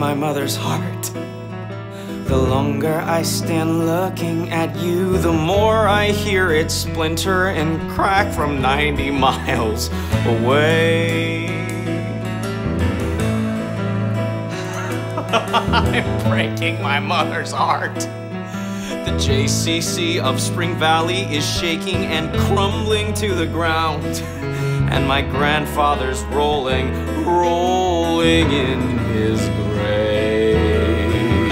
my mother's heart. The longer I stand looking at you, the more I hear it splinter and crack from 90 miles away. I'm breaking my mother's heart. The JCC of Spring Valley is shaking and crumbling to the ground, and my grandfather's rolling in his grave.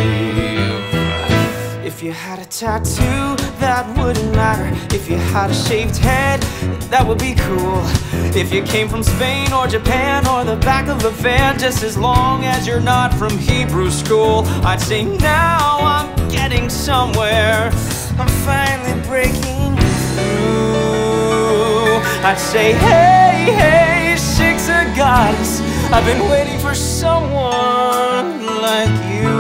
If you had a tattoo, that wouldn't matter. If you had a shaved head, that would be cool. If you came from Spain or Japan or the back of a van, just as long as you're not from Hebrew school, I'd say now I'm getting somewhere. I'm finally breaking through. I'd say, hey, hey, Shiksa goddess, I've been waiting for someone like you.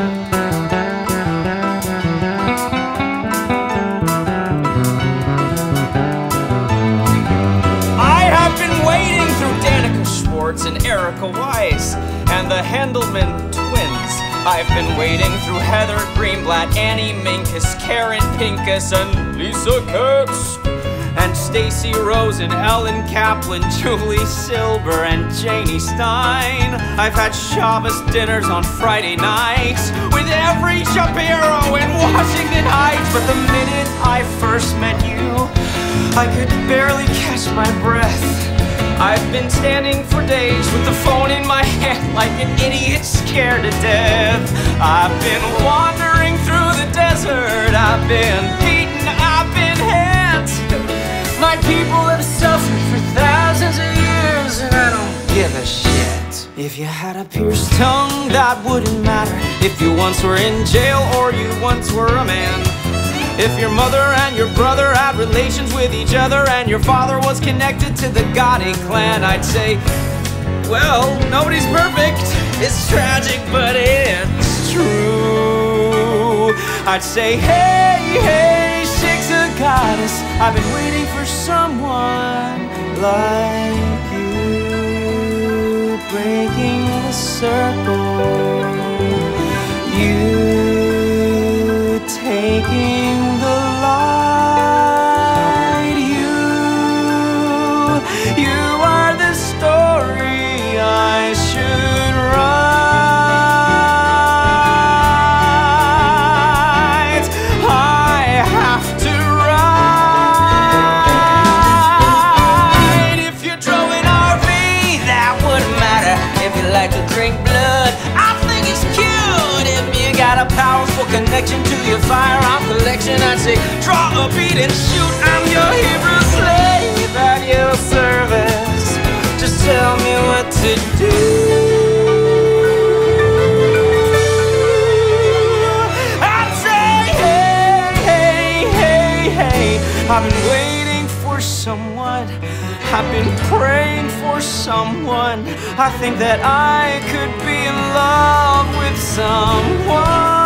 And Erica Weiss and the Handelman twins. I've been wading through Heather Greenblatt, Annie Minkus, Karen Pincus, and Lisa Katz, and Stacey Rose and Ellen Kaplan, Julie Silber and Janie Stein. I've had Shabbos dinners on Friday nights with every Shapiro in Washington Heights. But the minute I first met you, I could barely catch my breath. I've been standing for days with the phone in my hand like an idiot scared to death. I've been wandering through the desert. I've been beaten, I've been hit. My people have suffered for thousands of years, and I don't give a shit. If you had a pierced tongue, that wouldn't matter. If you once were in jail or you once were a man. If your mother and your brother had relations with each other and your father was connected to the Gotti clan, I'd say, well, nobody's perfect. It's tragic, but it's true. I'd say, hey, hey, Shiksa goddess, I've been waiting for someone like you, breaking the circle. You taking the light, you are the story I should write. I have to write. If you drove an RV, that wouldn't matter. If you like to drink blood, I think it's cute. If you got a powerful connection to your firearm collection, I'd say, draw a beat and shoot. I'm your Hebrew slave at your service. Just tell me what to do. I'd say, hey, hey, hey, hey, I've been waiting for someone. I've been praying for someone. I think that I could be in love with someone